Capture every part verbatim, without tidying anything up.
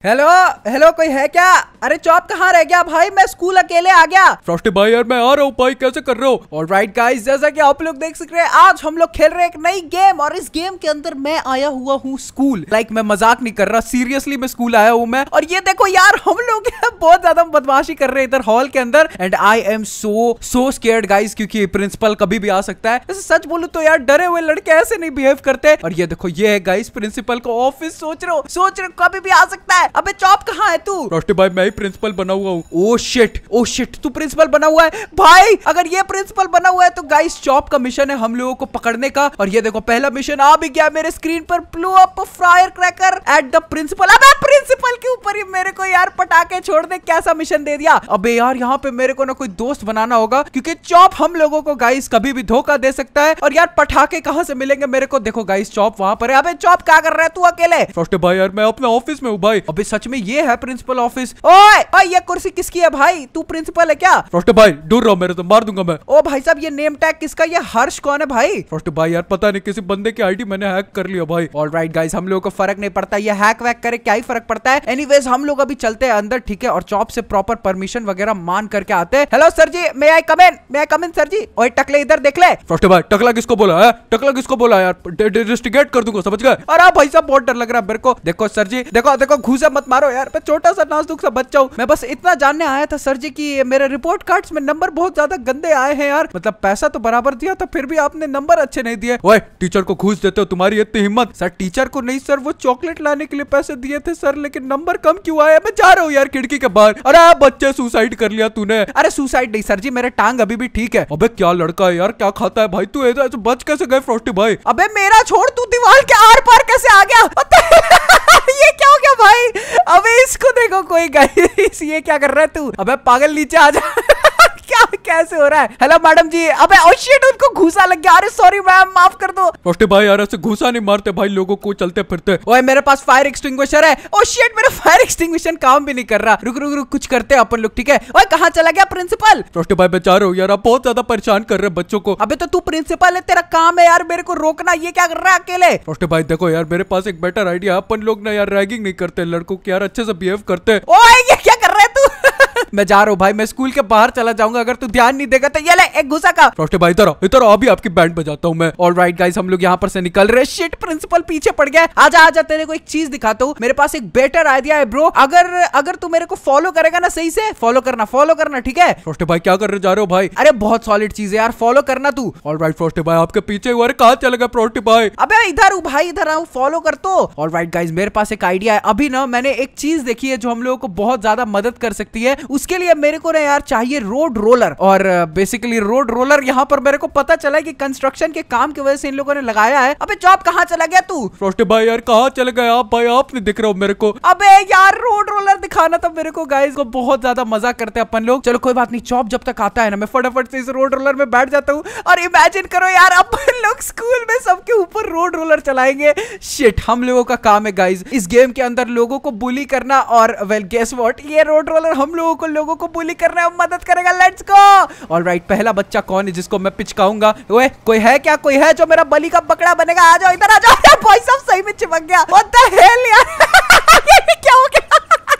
Hello hello, कोई है क्या? अरे चॉप कहाँ रह गया भाई? मैं स्कूल अकेले आ गया। फ्रॉस्टी भाई यार मैं आ रहा हूँ भाई, कैसे कर रहे हो? ऑलराइट गाइस, जैसा कि आप लोग देख सक रहे हैं आज हम लोग खेल रहे हैं एक नई गेम और इस गेम के अंदर मैं आया हुआ हूँ स्कूल। लाइक मैं मजाक नहीं कर रहा, सीरियसली मैं स्कूल आया हूँ मैं। और ये देखो यार, हम लोग बहुत ज्यादा बदमाशी कर रहे हैं इधर हॉल के अंदर and I am so so scared guys, क्योंकि प्रिंसिपल कभी भी आ सकता है। ऐसे सच बोलूं तो यार डरे हुए लड़के ऐसे नहीं बिहेव करते। और ये देखो ये है गाइस प्रिंसिपल का ऑफिस। सोच रहे हो सोच रहे हो कभी भी आ सकता है। अबे चॉप कहाँ है तू? फ्रॉस्टी भाई मैं ही प्रिंसिपल बना हुआ हूँ। ओ शिट ओ शिट, तू प्रिंसिपल बना हुआ है भाई? अगर ये प्रिंसिपल बना हुआ है तो गाइस चॉप का मिशन है हम लोगों को पकड़ने का। और ये देखो पहला मिशन आ भी गया मेरे स्क्रीन पर, blow up fire cracker at the principal. अबे प्रिंसिपल के ऊपर ही मेरे को यार पटाखे छोड़ दे, कैसा मिशन दे दिया। अबे यार यहाँ पे मेरे को ना कोई दोस्त बनाना होगा, क्योंकि चॉप हम लोगों को गाइस कभी भी धोखा दे सकता है। और यार पटाखे कहाँ से मिलेंगे मेरे को? देखो गाइस चॉप वहां पर है। अबे चॉप क्या कर रहा है तू अकेले? फ्रॉस्टी भाई यार मैं अपने ऑफिस में हूँ भाई। अबे सच में ये है प्रिंसिपल ऑफिस? ओए ओए ये कुर्सी किसकी है भाई? तू प्रिंसिपल है क्या? फ्रॉस्टी भाई दूर रहो मेरे, तो मार दूंगा मैं। ओ भाई साहब ये नेम टैग किसका? ये हर्ष कौन है भाई? फ्रॉस्टी भाई यार पता नहीं किसी बंदे की आईडी मैंने हैक कर लिया भाई। ऑलराइट गाइस, हम लोगों को फर्क नहीं पड़ता, ये हैक वैक करे क्या ही फर्क पड़ता है। एनीवेज हम लोग अभी चलते हैं अंदर, ठीक है? और चॉप से प्रॉपर परमिशन वगैरह मान करके आते हैं। Hello sir ji, may I come in? May I come in sir ji? ओए टकले इधर देख ले। फ्रॉस्टी भाई टकला किसको बोला है? टकला किसको बोला यार? इन्वेस्टिगेट कर दूंगा, समझ गए? अरे भाई साहब बहुत डर लग रहा है मेरे को। देखो सर जी, देखो देखो घूसा मत मारो यार, मैं छोटा सा नाजुक सा बच्चा हूँ। मैं बस इतना जानने आया था सर जी की मेरे रिपोर्ट कार्ड्स में नंबर बहुत ज्यादा गंदे आए हैं यार। मतलब पैसा तो बराबर दिया था फिर भी आपने नंबर अच्छे नहीं दिए। ओए टीचर को घूस देते हो, तुम्हारी इतनी हिम्मत? सर टीचर को नहीं सर, वो चॉकलेट लाने के लिए पैसे दिए थे सर, लेकिन नंबर कम क्यों आया? मैं जा रहा हूँ यार खिड़की के बाहर। अरे बच्चे सुसाइड कर लिया तूने? अरे सुसाइड नहीं सर जी, मेरे टांग अभी भी ठीक है। अबे क्या लड़का है यार, क्या खाता है भाई तू? ऐसे बच कैसे गए फ्रॉस्टी भाई? अबे मेरा छोड़, तू दीवार के आर पार कैसे आ गया? ये क्या हो गया भाई? अबे इसको देखो कोई गाइस, ये क्या कर रहा है तू? अबे पागल नीचे आ जा। क्या कैसे हो रहा है? Hello madam ji. अबे ओ शिट, उनको घूसा लग गया। अरे सॉरी मैम, माफ कर दो। फ्रॉस्टी भाई यार ऐसे घूसा नहीं मारते भाई लोगों को चलते फिरते। ओए मेरे पास फायर एक्सटिंग्विशर है। ओ शिट, मेरा फायर एक्सटिंग्विशर काम भी नहीं कर रहा। रुक रुक रुक, कुछ करते हैं अपन लोग, ठीक है? ओए कहाँ चला गया प्रिंसिपल? फ्रॉस्टी भाई मैं चाह रहा हूँ यार, आप बहुत ज्यादा परेशान कर रहे हैं बच्चों को। अबे तो तू प्रिंसिपल है, तेरा काम है यार मेरे को रोकना। ये क्या कर रहा है अकेले? फ्रॉस्टी भाई देखो यार मेरे पास एक बेटर आइडिया। अपन लोग ना यार रैगिंग नहीं करते लड़कों की यार, अच्छे से बिहेव करते। ओए ये क्या कर रहा है तू? मैं जा रहा हूँ भाई, मैं स्कूल के बाहर चला जाऊंगा अगर तू ध्यान नहीं देगा तो। ये ले एक घुसा का। फ्रॉस्टी भाई इधर आओ, इधर आओ, अभी आपकी बैंड बजाता हूँ मैं। ऑलराइट गाइस, हम लोग यहाँ पर से निकल रहे हैं। शिट प्रिंसिपल पीछे पड़ गया। आजा आजा, तेरे को एक चीज दिखाता हूँ। मेरे पास एक बेटर आइडिया है ब्रो। अगर अगर तू मेरे को फॉलो करेगा ना, सही से फॉलो करना फॉलो करना, ठीक है? फ्रॉस्टी भाई क्या करने जा रहे हो भाई? अरे बहुत सॉलिड चीज है यार, फॉलो करना तू। ऑलराइट फ्रॉस्टी भाई आपके पीछे हुआ। कहाँ चले गए फ्रॉस्टी भाई? अबे इधर हूँ भाई, इधर आऊँ, फॉलो कर तो। ऑलराइट गाइस, मेरे पास एक आइडिया है। अभी ना मैंने एक चीज देखी है जो हम लोगों को बहुत ज्यादा मदद कर सकती है। उसके लिए मेरे को ना यार चाहिए रोड रोलर। और बेसिकली रोड रोलर यहाँ पर मेरे को पता चला है कि कंस्ट्रक्शन के काम की वजह से इन लोगों ने लगाया है। अबे जॉब कहाँ चला गया तू? फ्रॉस्टी भाई यार कहाँ चले गए आप भाई? आप नहीं दिख रहे हो मेरे को। अबे यार रोड रोलर दिखाना था मेरे को गाइस को, बहुत ज्यादा मजा करते हैं अपन लोग। चलो कोई बात नहीं, चॉप जब तक आता है ना मैं फटाफट से इस रोड रोलर में बैठ जाता हूँ। और इमेजिन करो यार अपन लोग स्कूल में सबके ऊपर रोड रोलर चलाएंगे। शिट, हम लोगों का काम है गाइस इस गेम के अंदर लोगों को बुली करना। और वेल गेस व्हाट, ये रोड रोलर हम लोगों को लोगों को बुली करने में मदद करेगा। Let's go. ऑलराइट, पहला बच्चा कौन है जिसको मैं पिचकाऊंगा? ओए कोई है क्या? कोई है जो मेरा बलि का बकरा बनेगा? आ जाओ इधर आ जाओ। भाई साहब सही में चिपक गया। व्हाट द हेल यार। ये क्या हो गया?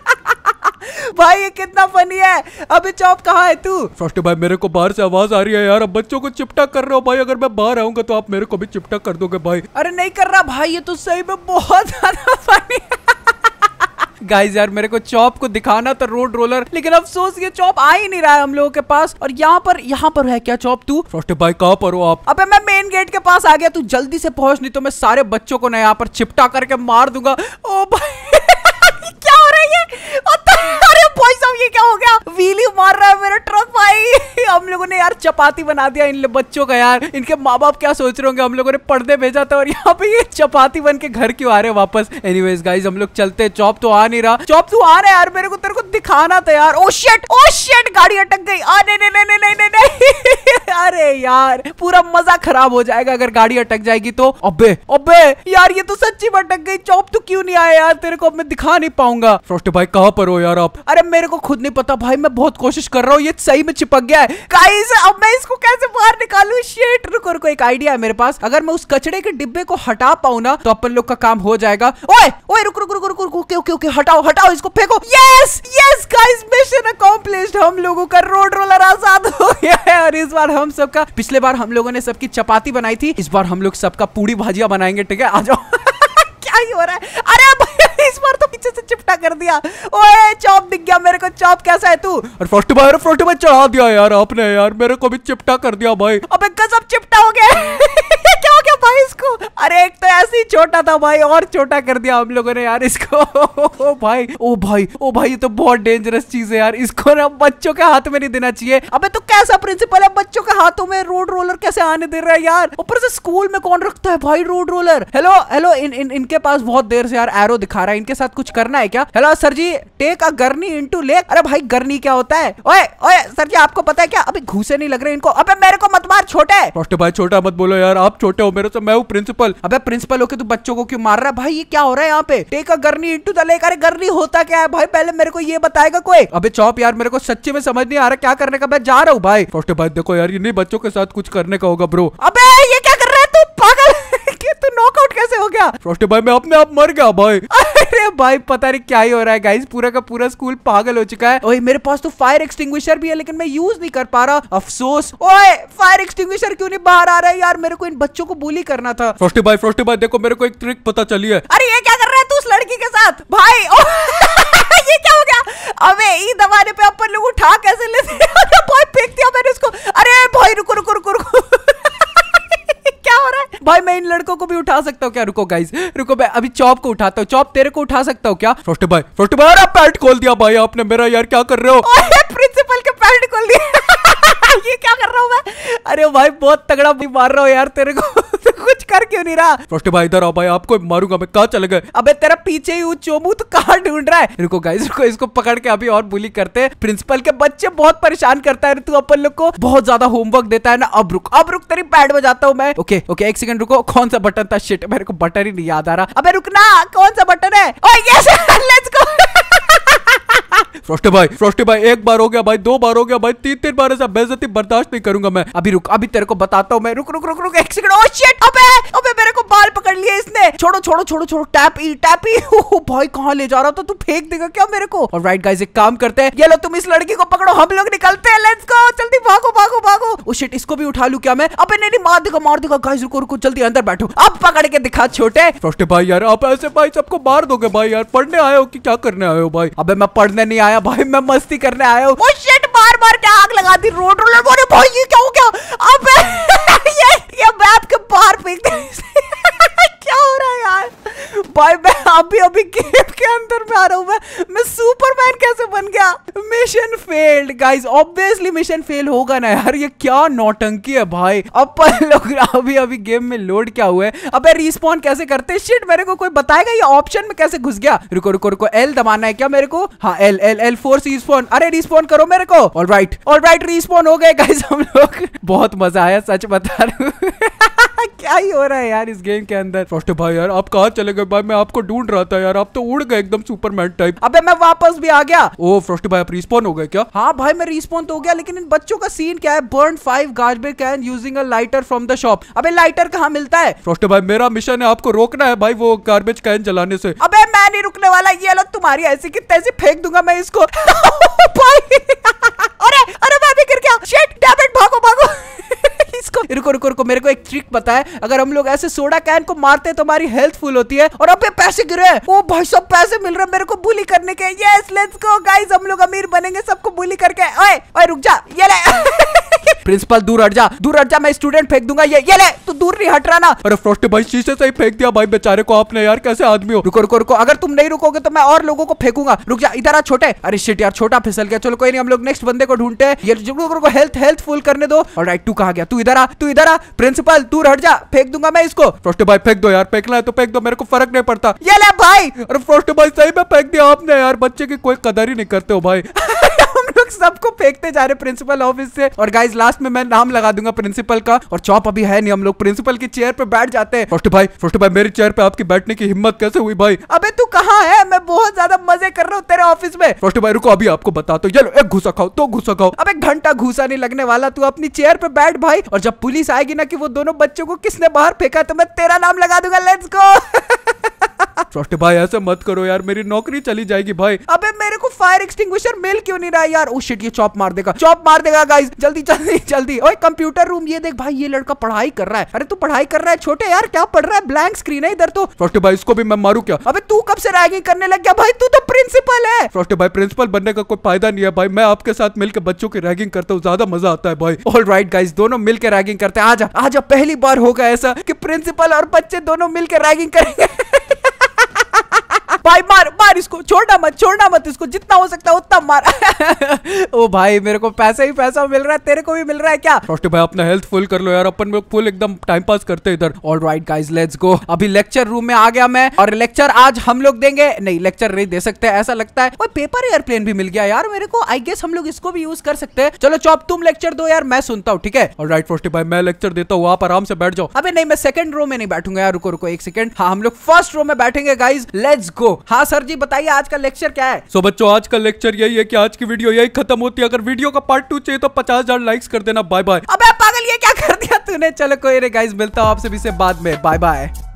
भाई ये कितना फनी है। अबे चॉप कहाँ है तू? फ्रॉस्टी भाई मेरे को बाहर से आवाज आ रही है यार, अब बच्चों को चिपटा कर रहे हो भाई। अगर मैं बाहर आऊंगा तो आप मेरे को भी चिपटा कर दोगे भाई। अरे नहीं कर रहा भाई, ये तो सही में बहुत ज्यादा फनी है। गाइस यार मेरे को चॉप को दिखाना था रोड रोलर, लेकिन अफसोस ये चॉप आ ही नहीं रहा है हम लोगों के पास। और यहाँ पर यहाँ पर है क्या चॉप तू? फ्रॉस्टी भाई कहाँ पर हो आप? अबे मैं मेन गेट के पास आ गया, तू जल्दी से पहुंच नहीं तो मैं सारे बच्चों को ना यहाँ पर चिपटा करके मार दूंगा। ओ भाई क्या हो रहा है ये? अरे भाई साहब ये क्या हो गया? व्हीली मार रहा है मेरा ट्रक भाई। हम लोगों ने यार चपाती बना दिया इन बच्चों का यार। इनके माँ बाप क्या सोच रहे होंगे, हम लोगों ने पढ़ने भेजा था और यहाँ पे ये चपाती बन के घर क्यों आ रहे हैं वापस? एनीवेज गाइस हम लोग चलते हैं। चॉप तो आ नहीं रहा। चॉप तू आ रहा है यार, मेरे को तेरे को दिखाना था यार। ओ शिट ओ शिट, गाड़ी अटक गई। नहीं नहीं नहीं नहीं नहीं नहीं। अरे यार पूरा मजा खराब हो जाएगा अगर गाड़ी अटक जाएगी तो। अबे अबे यार ये तो सच्ची में अटक गई। चॉप तू क्यों नहीं आया यार? तेरे को अब मैं दिखा नहीं पाऊंगा। फ्रॉस्टी भाई कहाँ पर हो यार आप? अरे मेरे को खुद नहीं पता भाई, मैं बहुत कोशिश कर रहा हूँ। ये सही में चिपक गया है गाइस। अब मैं इसको कैसे बाहर निकालूं? शिट, रुको रुको, एक आइडिया है मेरे पास। अगर मैं उस कचड़े के डिब्बे को हटा पाऊं ना तो अपन लोग का काम हो जाएगा। ओए ओए रुक रुक रुक रुक रुक ओके ओके ओके, हटाओ हटाओ इसको, फेंको। Yes yes guys, mission accomplished. हम लोगों का रोड रोलर आजाद हो गया है। और इस बार हम सबका, पिछले बार हम लोगों ने सबकी चपाती बनाई थी, इस बार हम लोग सबका पूरी भाजिया बनाएंगे। ठीक है, आ जाओ। क्या ही हो रहा है? अरे भाई इस बार तो पीछे से चिपटा कर दिया। ओए चॉप दिख गया मेरे को। चॉप कैसा है तू? और फर्स्ट भाई, अरे फर्स्ट भाई चढ़ा दिया यार आपने, यार मेरे को भी चिपटा कर दिया भाई। अबे गजब चिपटा हो गया। क्या हो गया भाई इसको? अरे एक तो ऐसे ही छोटा था भाई, और छोटा कर दिया हम लोगों ने यार इसको। ओ भाई ओ भाई ओ भाई, ये तो बहुत डेंजरस चीज है यार, इसको ना बच्चों के हाथ में नहीं देना चाहिए। अबे तो कैसा प्रिंसिपल है, बच्चों के हाथों में रोड रोलर कैसे आने दे रहा है यार? ऊपर से स्कूल में कौन रखता है भाई रोड रोलर? हेलो हेलो, इन, इन इनके पास बहुत देर से यार एरो दिखा रहा है, इनके साथ कुछ करना है क्या? Hello sir ji, take a gurney into lake. अरे भाई गरनी क्या होता है? ओए ओए सर जी, आपको पता है क्या? अबे घूसे नहीं लग रहे इनको। अबे मेरे को मत मार छोटे। फर्स्ट भाई छोटा मत बोलो यार, आप छोटे हो मेरे से, मैं हूँ प्रिंसिपल। अबे प्रिंसिपल होके तू बच्चों को क्यों मार रहा है भाई? ये क्या हो रहा है यहाँ पे? Take a gurney into the lake. अरे गरनी होता क्या है भाई? पहले मेरे को ये बताएगा कोई? अबे चौप यार, मेरे को सच्ची में समझ नहीं आ रहा क्या करने का, मैं जा रहा हूँ भाई। फर्स्ट भाई देखो यार, ये नहीं बच्चों के साथ कुछ करने का होगा ब्रो। अबे ये क्या कर रहा है तू? पागल। तू नॉकआउट कैसे हो गया? फर्स्ट भाई मैं अपने आप मर गया भाई। अरे भाई पता नहीं क्या ही हो रहा है गाइस, पूरा का पूरा स्कूल पागल हो चुका है। ओए मेरे पास तो फायर एक्सटिंग्विशर भी है लेकिन मैं यूज नहीं कर पा रहा, अफसोस। ओए फायर एक्सटिंग्विशर क्यों नहीं बाहर आ रहा है यार? मेरे को इन बच्चों को बुली करना था। फर्स्ट भाई फर्स्ट भाई देखो, मेरे को एक ट्रिक पता चली है। अरे ये क्या कर रहा है तू उस लड़की के साथ भाई? ये क्या हो गया? अबे ई दबाने पे अपन लोग उठा कैसे लेते हैं? भाई फेंक दिया मैंने उसको। अरे भाई रुको रुको रुको रुको। क्या हो रहा है भाई? मैं इन लड़कों को भी उठा सकता हूँ क्या? रुको गाइस रुको, मैं अभी चॉप को उठाता हूँ। चॉप तेरे को उठा सकता हूँ क्या? फर्स्ट भाई फर्स्ट भाई, अरे पैंट खोल दिया भाई आपने मेरा, यार क्या कर रहे हो? प्रिंसिपल के पैंट खोल दिया। ये क्या कर रहा हूँ मैं? अरे भाई बहुत तगड़ा मार रहा हूँ यार तेरे को। तो कुछ कर क्यों नहीं रहा? फर्स्ट भाई इधर आओ भाई, आपको मारूंगा मैं। कहाँ चले गए? अबे तेरा पीछे ही वो चोमू तो कहाँ ढूंढ रहा है? रुको गाइस रुको, इसको पकड़ के अभी और बुली करते हैं। प्रिंसिपल के बच्चे बहुत परेशान करता है, तू अपन लोग को बहुत ज्यादा होमवर्क देता है ना। अब रुक अब रुक, तेरी पैड बजाता हूँ मैं। ओके ओके एक सेकंड रुको, कौन सा बटन था? शिट मेरे को बटन ही नहीं याद आ रहा। अबे रुकना, कौन सा बटन है? ओए यस लेट्स गो। फर्स्ट भाई फर्स्ट भाई, एक बार हो गया भाई, दो बार हो गया भाई, तीन तीन बार ऐसा बेइज्जती बर्दाश्त नहीं करूंगा मैं। अभी रुक, अभी तेरे को बताता हूँ मैं। रुक रुक रुक रुक एक सेकंड। ओह शिट, अबे अबे मेरे को बाल पकड़ लिए इसने। छोड़ो छोड़ो छोड़ो छोड़ो, टैप ई टैप ई। ओह भाई कहाँ ले जा रहा था? तू फेंक देगा क्या मेरे को? ऑलराइट गाइस एक काम करते हैं, ये लो तुम इस लड़की को पकड़ो, हम लोग निकलते हैं। लेट्स गो, जल्दी भागो भागो भागो। ओह शिट, इसको भी उठा लूं क्या मैं? अबे नहीं नहीं, मार देगा मार देगा। गाइस रुको रुको, जल्दी अंदर बैठो। अब पकड़ के दिखा छोटे। फर्स्ट भाई यार आप ऐसे भाई सबको मार दोगे भाई? यार पढ़ने आए हो कि क्या करने आए हो भाई? अबे मैं पढ़ने नहीं आया भाई, मैं मस्ती करने आया हूँ। ओह शिट, मार मार के आग लगा दी रोड रोलर। अरे भाई ये क्या हो गया? अबे ये ये मैप के बाहर फेंक दे। क्या हो रहा है यार भाई? मैं अभी अभी गेम के अंदर में आ रहा हूँ। मैं मैं सुपरमैन कैसे बन गया? Mission failed guys, obviously mission fail होगा ना यार। ये क्या नौटंकी है भाई? अपन लोग अभी अभी गेम में लोड क्या हुआ है? अबे रिस्पॉन कैसे करते? शिट मेरे को कोई बताएगा ये ऑप्शन में कैसे घुस गया? रुको रुको रुको, एल दबाना है क्या मेरे को? हाँ L L L for respawn. अरे रिस्पॉन करो मेरे को। ऑलराइट ऑलराइट, रिस्पॉन हो गए गाइस हम लोग। बहुत मजा आया सच बता रहा हूँ। क्या ही हो रहा है यार इस गेम के अंदर? फर्स्ट भाई यार आप कहाँ चले गए भाई? मैं आपको ढूंढ रहा था यार, आप तो उड़ गए एकदम सुपरमैन टाइप। अबे मैं वापस भी आ गया। ओ फर्स्ट भाई आप रिस्पॉन हो गए क्या? हाँ भाई मैं रिस्पॉन तो हो गया, लेकिन इन बच्चों का सीन क्या है? Burn five garbage can using a lighter from the shop. अबे लाइटर कहाँ मिलता है? फर्स्ट भाई मेरा मिशन है आपको रोकना है भाई वो गार्बेज कैन जलाने से। अबे मैं नहीं रुकने वाला, ये लो तुम्हारी ऐसी की तैसी फेंक दूंगा मैं इसको। भाई अरे अरे मैं भी गिर गया। शिट डैम इट, भागो भागो। इसको रुको रुको रुको, मेरे को एक ट्रिक पता है। अगर हम लोग ऐसे सोडा कैन को मारते हैं तो हमारी हेल्थ फुल होती है। और अबे पैसे गिरे। ओ भाई सब पैसे मिल रहे हैं मेरे को बुली करने के। यस लेट्स गो गाइस, हम लोग अमीर बनेंगे सबको बुली करके। ओए ओए रुक जा, ये ले। प्रिंसिपल दूर हट जा, दूर हट जा, मैं स्टूडेंट फेंक दूंगा। ये ये ले, तू दूर नहीं हट रहा ना। अरे फर्स्ट भाई शीशे से ही फेंक दिया भाई बेचारे को आपने, यार कैसे आदमी हो? रुको रुको रुको, अगर तुम नहीं रुकोगे तो मैं और लोगों को फेंकूंगा। रुक जा, इधर आ छोटे। अरे शिट यार छोटा फिसल गया। चलो कोई नहीं, हम लोग नेक्स्ट बंदे को ढूंढते हैं। ये रुको, हेल्थ हेल्थ फुल करने दो। ऑलराइट तू कहाँ गया? तू इधर आ, तू इधर आ। प्रिंसिपल दूर हट जा, फेंक दूंगा मैं इसको। फर्स्ट भाई फेंक दो यार, फेंकना है तो फेंक दो, मेरे को फर्क नहीं पड़ता। ये ले भाई। अरे फर्स्ट भाई सही में फेंक दिया आपने यार, बच्चे की कोई कदर ही नहीं करते हो भाई। हम लोग लोग सबको फेंकते जा रहे प्रिंसिपल ऑफिस से। और गाइस लास्ट में मैं नाम लगा दूंगा प्रिंसिपल का। और चॉप अभी है नहीं, हम लोग प्रिंसिपल की चेयर पे बैठ जाते हैं। फ्रॉस्टी भाई फ्रॉस्टी भाई मेरी चेयर पे आपकी बैठने की हिम्मत कैसे हुई भाई? अबे तू कहाँ है? मैं बहुत ज्यादा मजे कर रहा हूँ तेरे ऑफिस में। फ्रॉस्टी भाई रुको, अभी आपको बताता हूँ। चलो एक घुसा खाओ, दो घुसा खाओ। अबे घंटा घुसा नहीं लगने वाला, तू अपनी चेयर पे बैठ भाई। और जब पुलिस आएगी ना कि वो दोनों बच्चों को किसने बाहर फेंका, तो मैं तेरा नाम लगा दूंगा। Let's go. फ्रॉस्टी भाई ऐसे मत करो यार, मेरी नौकरी चली जाएगी भाई। अबे मेरे को फायर एक्सटिंग्विशर मिल क्यों नहीं रहा यार? ओ शिट, ये चॉप मार देगा, चॉप मार देगा गाइस। जल्दी जल्दी जल्दी। ओए कंप्यूटर रूम, ये देख भाई, ये लड़का पढ़ाई कर रहा है। अरे तू पढ़ाई कर रहा है छोटे यार, क्या पढ़ रहा है? ब्लैंक स्क्रीन है इधर तो। फ्रॉस्टी भाई इसको भी मैं मारू क्या? अबे तू कब से रैगिंग करने लग गया भाई? तू तो प्रिंसिपल है। फ्रॉस्टी भाई प्रिंसिपल बनने का कोई फायदा नहीं है भाई, मैं आपके साथ मिलकर बच्चों की रैगिंग करता हूँ, ज्यादा मजा आता है भाई। ऑल राइट गाइस, दोनों मिलकर रैगिंग करते हैं। आजा आजा, पहली बार होगा ऐसा कि प्रिंसिपल और बच्चे दोनों मिलकर रैगिंग करेंगे। भाई मार मार इसको, छोड़ना मत छोड़ना मत इसको, जितना हो सकता है उतना मार। ओ भाई मेरे को पैसा ही पैसा मिल रहा है, तेरे को भी मिल रहा है क्या? फ्रॉस्टी भाई अपना हेल्थ फुल कर लो यार, अपन लोग फुल एकदम टाइम पास करते इधर। All right guys let's go. अभी लेक्चर रूम में आ गया मैं, और लेक्चर आज हम लोग देंगे। नहीं लेक्चर नहीं दे सकते ऐसा लगता है। और पेपर एयरप्लेन भी मिल गया यार मेरे को, आई गेस हम लोग इसको भी यूज कर सकते हैं। चलो चॉप तुम लेक्चर दो यार, मैं सुनता हूँ, ठीक है? ऑल राइट फ्रॉस्टी भाई मैं लेक्चर देता हूँ, आप आराम से बैठ जाओ। अबे नहीं, मैं सेकंड रो में नहीं बैठूंगा यार, रुको रुको एक सेकंड। हाँ हम लोग फर्स्ट रो में बैठेंगे गाइस, लेट्स गो। हाँ सर जी बताइए आज का लेक्चर क्या है? सो so, बच्चों आज का लेक्चर यही है कि आज की वीडियो यही खत्म होती है। अगर वीडियो का पार्ट टू चाहिए तो पचास हजार लाइक्स कर देना। Bye bye. अबे पागल, ये क्या कर दिया तूने? चलो कोई नहीं गाइस, मिलता हूँ आपसे भी से बाद में। Bye bye.